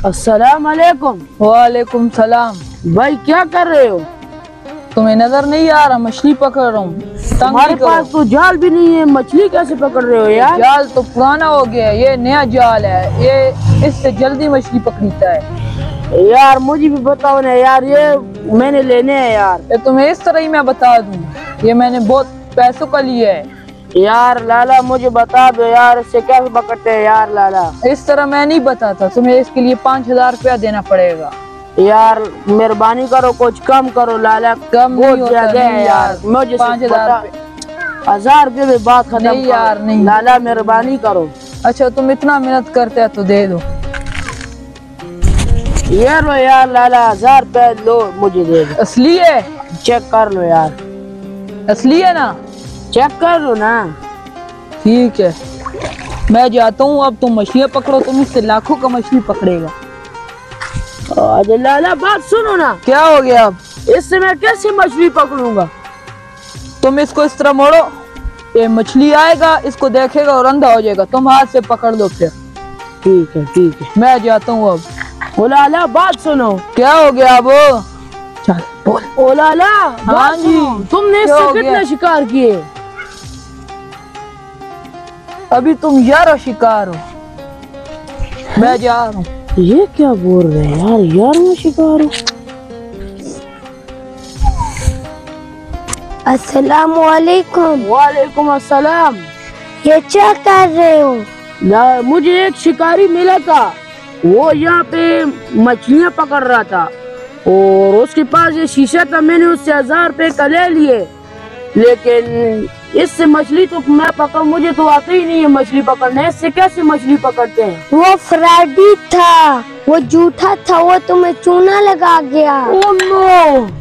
अस्सलाम वालेकुम। वालेकुम सलाम। भाई क्या कर रहे हो? तुम्हें नजर नहीं आ रहा? मछली पकड़ रहा हूँ। हमारे पास तो जाल भी नहीं है, मछली कैसे पकड़ रहे हो यार? जाल तो पुराना हो गया है, ये नया जाल है, ये इससे जल्दी मछली पकड़ता है। यार मुझे भी बताओ ना यार, ये मैंने लेने हैं यार। ये तुम्हें इस तरह ही मैं बता दूं, ये मैंने बहुत पैसों का लिया है। यार लाला मुझे बता दो यार, इससे कैसे पकड़ते हैं यार लाला? इस तरह मैं नहीं बताता, तुम्हें इसके लिए 5000 रुपया देना पड़ेगा। यार मेहरबानी करो, कुछ कम करो लाला। कम नहीं होता है यार, मुझे 5000 1000 रुपये में बात खत्म। नहीं यार नहीं लाला मेहरबानी करो। अच्छा तुम इतना मेहनत करते हैं तो दे दो। ये लो यार लाला, 1000 रुपये लो, मुझे दे दो। असली है? चेक कर लो यार। असली है ना? चेक कर लो ना। ठीक है, मैं जाता हूँ, अब तुम मछलियाँ पकड़ो, तुम इससे लाखों का मछली पकड़ेगा। अरे लाला बात सुनो ना। क्या हो गया? अब इससे मैं कैसे मछली पकड़ूंगा? तुम इसको इस तरह मोड़ो, ये मछली आएगा, इसको देखेगा और अंधा हो जाएगा, तुम हाथ से पकड़ लो फिर। ठीक है ठीक है, मैं जाता हूँ अब। ओ लाला बात सुनो। क्या हो गया? अब चल बोल। ओ लाला हाँ जी, तुमने इससे कितने शिकार किए? अभी तुम 11 शिकार हो। मैं जा रहा हूँ। ये क्या बोल रहे हैं यार, 11वां शिकार हो? अस्सलाम वालेकुम। वालेकुम अस्सलाम। ये क्या कर रहे हो? मुझे एक शिकारी मिला था, वो यहाँ पे मछलियाँ पकड़ रहा था और उसके पास ये शीशा था, मैंने उससे 1000 रुपये का ले लिए, लेकिन इससे मछली तो मैं पकड़, मुझे तो आता ही नहीं है मछली पकड़ना। इससे कैसे मछली पकड़ते हैं? वो फ्रॉडी था, वो झूठा था, वो तुम्हें चूना लगा गया। Oh no.